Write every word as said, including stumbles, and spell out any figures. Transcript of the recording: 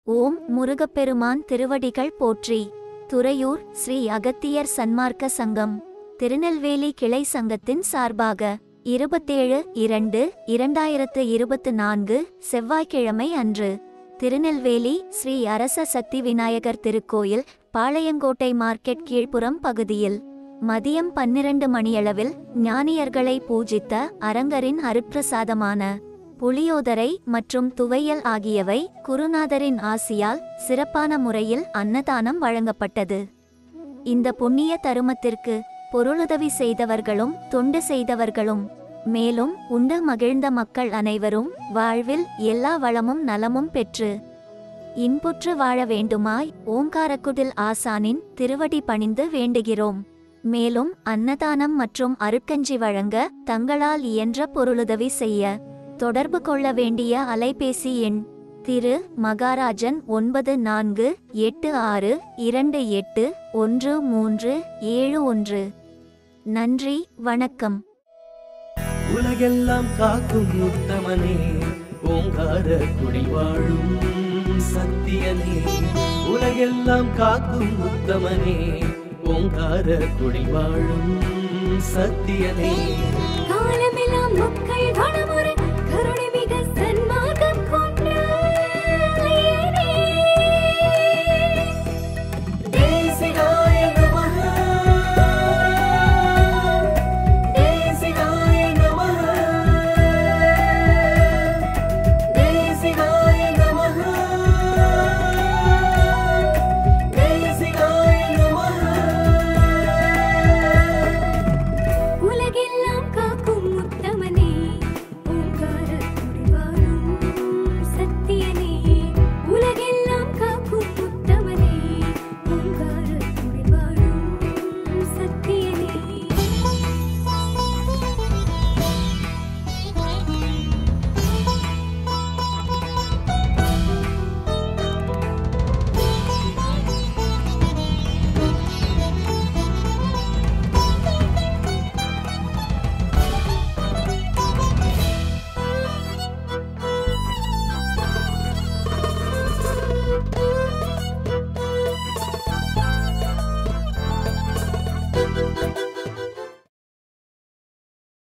ஓம் முருகப்பெருமான் திருவடிகள் போற்றி. துறையூர் ஸ்ரீ அகத்தியர் சன்மார்க்க சங்கம் திருநெல்வேலி கிளை சங்கத்தின் சார்பாக இருபத்தேழு இரண்டு இரண்டாயிரத்து இருபத்து நான்கு செவ்வாய்க்கிழமை அன்று திருநெல்வேலி ஸ்ரீ அரச சக்தி விநாயகர் திருக்கோயில் பாளையங்கோட்டை மார்க்கெட் கீழ்ப்புறம் பகுதியில் மதியம் பன்னிரண்டு மணியளவில் ஞானியர்களை பூஜித்த அரங்கரின் அருட்பிரசாதமான புளியோதரை மற்றும் துவையல் ஆகியவை குருநாதரின் ஆசியால் சிறப்பான முறையில் அன்னதானம் வழங்கப்பட்டது. இந்த புண்ணிய தருமத்திற்கு பொருளுதவி செய்தவர்களும் தொண்டு செய்தவர்களும் மேலும் உண்டு மகிழ்ந்த மக்கள் அனைவரும் வாழ்வில் எல்லா வளமும் நலமும் பெற்று இன்புற்று வாழ வேண்டுமாய் ஓங்காரக்குடில் ஆசானின் திருவடி பணிந்து வேண்டுகிறோம். மேலும் அன்னதானம் மற்றும் அருட்கஞ்சி வழங்க தங்களால் இயன்ற பொருளுதவி செய்ய தொடர்பு கொள்ள வேண்டிய அலைபேசி எண் திரு மகாராஜன் ஒன்பது நான்கு எட்டு ஆறு இரண்டு எட்டு ஒன்று மூன்று ஏழு ஒன்று. நன்றி, வணக்கம். உலகெல்லாம் காக்கும் உத்தமனே, ஓங்கார குடி வாழும் சத்தியனே. உலகெல்லாம் காக்கும் உத்தமனே, ஓங்கார குடி வாழும் சத்தியனே. காலமெல்லாம் மக்கள் வளமுடன்